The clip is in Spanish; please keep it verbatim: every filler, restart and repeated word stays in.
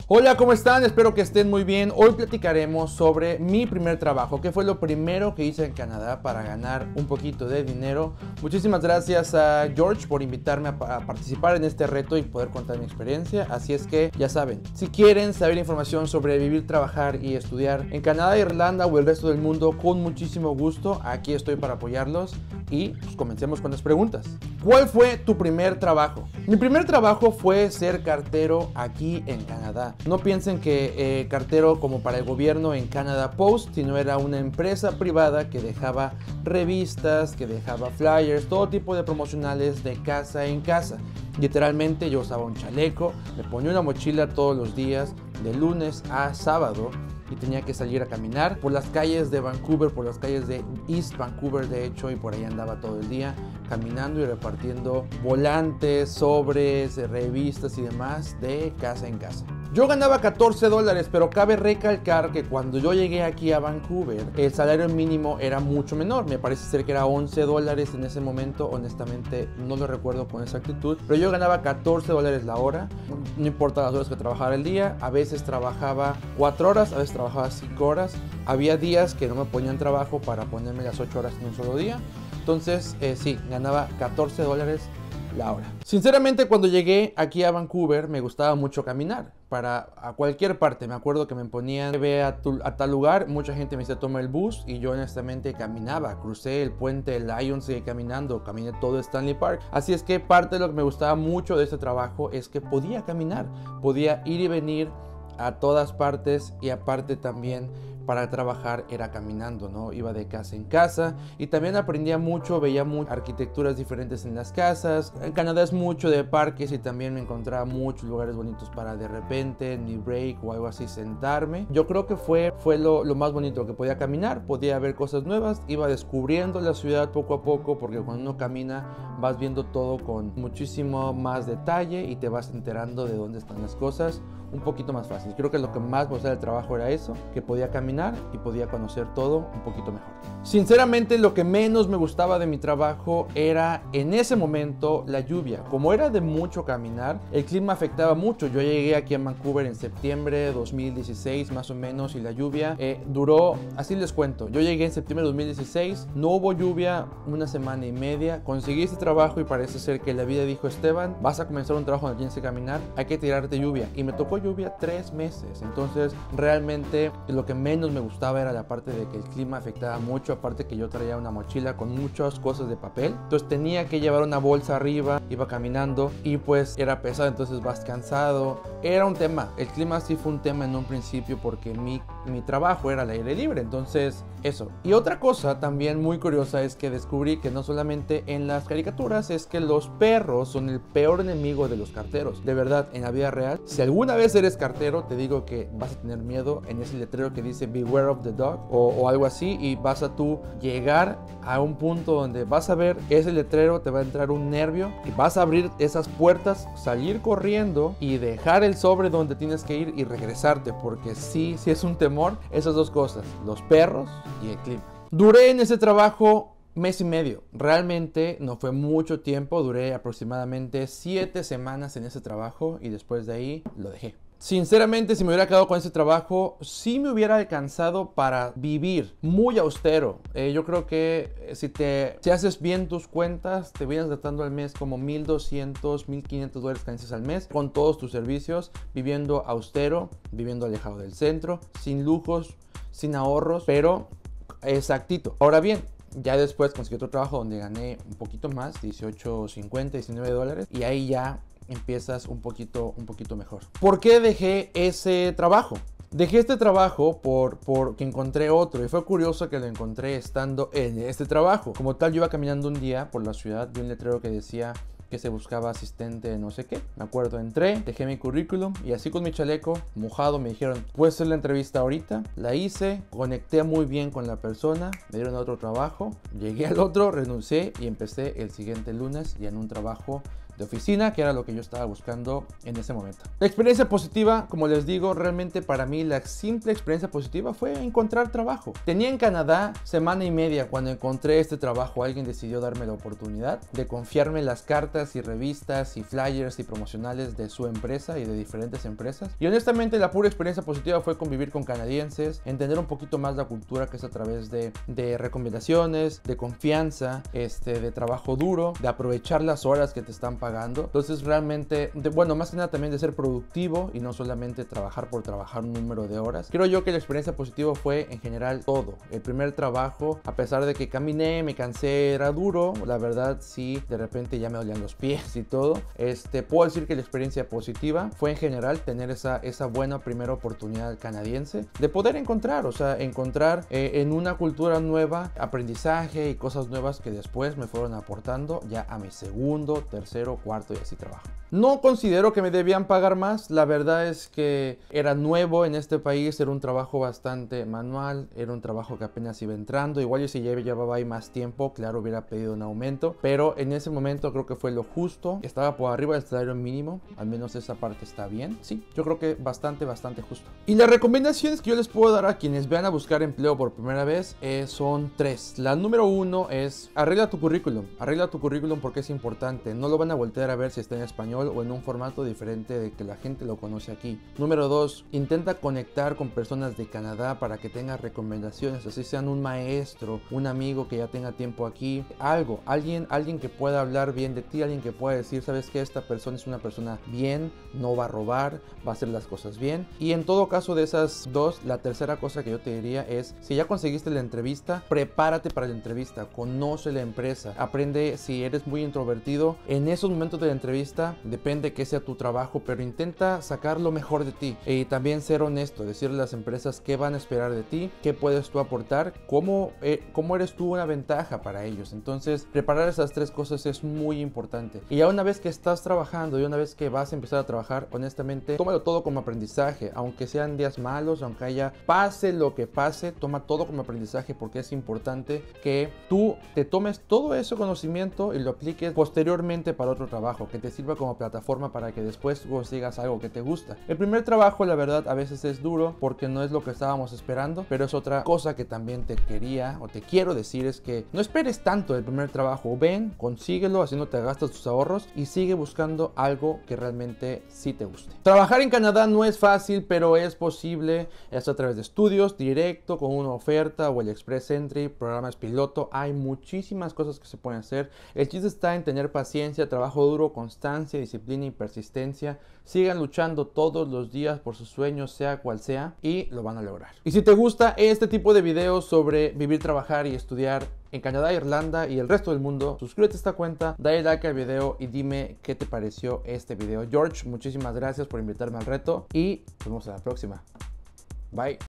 Hola, ¿cómo están? Espero que estén muy bien. Hoy platicaremos sobre mi primer trabajo, que fue lo primero que hice en Canadá para ganar un poquito de dinero. Muchísimas gracias a George por invitarme a, a participar en este reto y poder contar mi experiencia. Así es que ya saben, si quieren saber información sobre vivir, trabajar y estudiar en Canadá, Irlanda o el resto del mundo, con muchísimo gusto, aquí estoy para apoyarlos. Y pues comencemos con las preguntas. ¿Cuál fue tu primer trabajo? Mi primer trabajo fue ser cartero aquí en Canadá. No piensen que eh, cartero como para el gobierno en Canada Post, sino era una empresa privada que dejaba revistas, que dejaba flyers, todo tipo de promocionales de casa en casa. Literalmente yo usaba un chaleco, me ponía una mochila todos los días, de lunes a sábado, y tenía que salir a caminar por las calles de Vancouver, por las calles de East Vancouver de hecho, y por ahí andaba todo el día caminando y repartiendo volantes, sobres, revistas y demás de casa en casa. Yo ganaba catorce dólares, pero cabe recalcar que cuando yo llegué aquí a Vancouver, el salario mínimo era mucho menor. Me parece ser que era once dólares en ese momento. Honestamente, no lo recuerdo con exactitud. Pero yo ganaba catorce dólares la hora. No importa las horas que trabajara el día. A veces trabajaba cuatro horas, a veces trabajaba cinco horas. Había días que no me ponían trabajo para ponerme las ocho horas en un solo día. Entonces, eh, sí, ganaba catorce dólares la hora. Sinceramente, cuando llegué aquí a Vancouver me gustaba mucho caminar para a cualquier parte. Me acuerdo que me ponían ve a, tu, a tal lugar, mucha gente me decía toma el bus y yo honestamente caminaba, crucé el puente el Lion, seguí caminando, caminé todo Stanley Park. Así es que parte de lo que me gustaba mucho de este trabajo es que podía caminar, podía ir y venir a todas partes, y aparte también para trabajar era caminando, ¿no? Iba de casa en casa y también aprendía mucho, veía muchas arquitecturas diferentes en las casas. En Canadá es mucho de parques y también me encontraba muchos lugares bonitos para de repente en mi break o algo así sentarme. Yo creo que fue, fue lo, lo más bonito, que podía caminar, podía ver cosas nuevas, iba descubriendo la ciudad poco a poco, porque cuando uno camina vas viendo todo con muchísimo más detalle y te vas enterando de dónde están las cosas un poquito más fácil. Creo que lo que más me gustaba del trabajo era eso, que podía caminar y podía conocer todo un poquito mejor. Sinceramente, lo que menos me gustaba de mi trabajo era en ese momento la lluvia. Como era de mucho caminar, el clima afectaba mucho. Yo llegué aquí a Vancouver en septiembre de dos mil dieciséis más o menos, y la lluvia eh, duró, así les cuento, yo llegué en septiembre de dos mil dieciséis, no hubo lluvia una semana y media, conseguí este trabajo y parece ser que la vida dijo: Esteban, vas a comenzar un trabajo donde tienes que caminar, hay que tirarte lluvia. Y me tocó lluvia tres meses. Entonces realmente lo que menos me gustaba era la parte de que el clima afectaba mucho. Aparte que yo traía una mochila con muchas cosas de papel, entonces tenía que llevar una bolsa arriba, iba caminando y pues era pesado, entonces vas cansado. Era un tema, el clima sí fue un tema en un principio porque mi, mi trabajo era al aire libre, entonces eso. Y otra cosa también muy curiosa es que descubrí que no solamente en las caricaturas es que los perros son el peor enemigo de los carteros. De verdad, en la vida real, si alguna vez eres cartero, te digo que vas a tener miedo en ese letrero que dice Beware of the Dog o, o algo así, y vas a tú llegar a un punto donde vas a ver ese letrero, te va a entrar un nervio y vas a abrir esas puertas, salir corriendo y dejar el sobre donde tienes que ir y regresarte, porque sí, sí es un temor esas dos cosas, los perros y el clima. Duré en ese trabajo mes y medio, realmente no fue mucho tiempo, duré aproximadamente siete semanas en ese trabajo y después de ahí lo dejé. Sinceramente, si me hubiera quedado con ese trabajo, sí me hubiera alcanzado para vivir muy austero. Eh, yo creo que si te si haces bien tus cuentas, te vienes gastando al mes como mil doscientos, mil quinientos dólares canadienses al mes con todos tus servicios, viviendo austero, viviendo alejado del centro, sin lujos, sin ahorros, pero exactito. Ahora bien, ya después conseguí otro trabajo donde gané un poquito más, dieciocho cincuenta, diecinueve dólares, y ahí ya empiezas un poquito, un poquito mejor. ¿Por qué dejé ese trabajo? Dejé este trabajo por, porque encontré otro, y fue curioso que lo encontré estando en este trabajo. Como tal, yo iba caminando un día por la ciudad, vi un letrero que decía que se buscaba asistente no sé qué. Me acuerdo, entré, dejé mi currículum y así con mi chaleco mojado me dijeron: ¿puedes hacer la entrevista ahorita? La hice, conecté muy bien con la persona, me dieron otro trabajo, llegué al otro, renuncié y empecé el siguiente lunes ya en un trabajo de oficina, que era lo que yo estaba buscando en ese momento. La experiencia positiva, como les digo, realmente para mí la simple experiencia positiva fue encontrar trabajo. Tenía en Canadá semana y media cuando encontré este trabajo. Alguien decidió darme la oportunidad de confiarme las cartas y revistas y flyers y promocionales de su empresa y de diferentes empresas. Y honestamente la pura experiencia positiva fue convivir con canadienses, entender un poquito más la cultura, que es a través de, de recomendaciones, de confianza, este, de trabajo duro, de aprovechar las horas que te están pagando. Entonces realmente, de, bueno, más que nada también de ser productivo y no solamente trabajar por trabajar un número de horas. Creo yo que la experiencia positiva fue en general todo. El primer trabajo, a pesar de que caminé, me cansé, era duro, la verdad sí, de repente ya me dolían los pies y todo. Este, puedo decir que la experiencia positiva fue en general tener esa, esa buena primera oportunidad canadiense de poder encontrar, o sea, encontrar eh, en una cultura nueva aprendizaje y cosas nuevas que después me fueron aportando ya a mi segundo, tercero, cuarto y así trabajo. No considero que me debían pagar más, la verdad es que era nuevo en este país, era un trabajo bastante manual, era un trabajo que apenas iba entrando, igual yo si ya llevaba ahí más tiempo, claro, hubiera pedido un aumento, pero en ese momento creo que fue lo justo, estaba por arriba del salario mínimo, al menos esa parte está bien, sí, yo creo que bastante, bastante justo. Y las recomendaciones que yo les puedo dar a quienes vean a buscar empleo por primera vez eh, son tres. La número uno es arregla tu currículum, arregla tu currículum porque es importante, no lo van a voltear a ver si está en español o en un formato diferente de que la gente lo conoce aquí. Número dos, intenta conectar con personas de Canadá para que tengas recomendaciones, así sean un maestro, un amigo que ya tenga tiempo aquí, algo, alguien, alguien que pueda hablar bien de ti, alguien que pueda decir, sabes que esta persona es una persona bien, no va a robar, va a hacer las cosas bien. Y en todo caso de esas dos, la tercera cosa que yo te diría es, si ya conseguiste la entrevista, prepárate para la entrevista, conoce la empresa, aprende. Si eres muy introvertido, en esos momentos de la entrevista, depende que sea tu trabajo, pero intenta sacar lo mejor de ti y también ser honesto, decirle a las empresas qué van a esperar de ti, qué puedes tú aportar, cómo, eh, cómo eres tú una ventaja para ellos. Entonces preparar esas tres cosas es muy importante. Y ya una vez que estás trabajando y una vez que vas a empezar a trabajar, honestamente tómalo todo como aprendizaje, aunque sean días malos, aunque haya pase lo que pase, toma todo como aprendizaje, porque es importante que tú te tomes todo ese conocimiento y lo apliques posteriormente para otro trabajo, que te sirva como plataforma para que después consigas algo que te gusta. El primer trabajo, la verdad, a veces es duro porque no es lo que estábamos esperando, pero es otra cosa que también te quería o te quiero decir, es que no esperes tanto el primer trabajo. Ven, consíguelo haciéndote gastos tus ahorros y sigue buscando algo que realmente sí te guste. Trabajar en Canadá no es fácil, pero es posible. Es a través de estudios, directo, con una oferta o el Express Entry, programas piloto. Hay muchísimas cosas que se pueden hacer. El chiste está en tener paciencia, trabajo duro, constancia, disciplina y persistencia. Sigan luchando todos los días por sus sueños, sea cual sea, y lo van a lograr. Y si te gusta este tipo de videos sobre vivir, trabajar y estudiar en Canadá, Irlanda y el resto del mundo, suscríbete a esta cuenta, dale like al video y dime qué te pareció este video. George, muchísimas gracias por invitarme al reto y nos vemos en la próxima. Bye.